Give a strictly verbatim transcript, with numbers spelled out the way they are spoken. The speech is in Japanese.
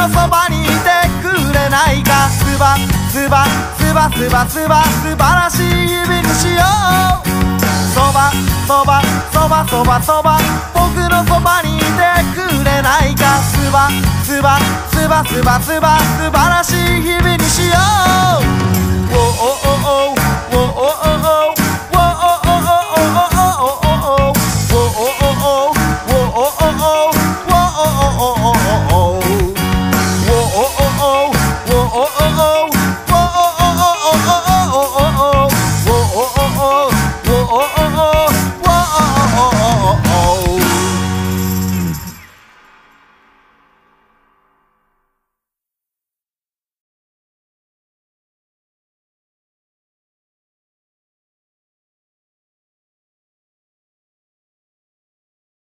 のそばにいてくれないか。すばすばすばすばすば素晴らしい日々にしよう。そばそばそばそばそば僕のそばにいてくれないか。すばすばすばすばすば素晴らしい日々にしよう。おおおお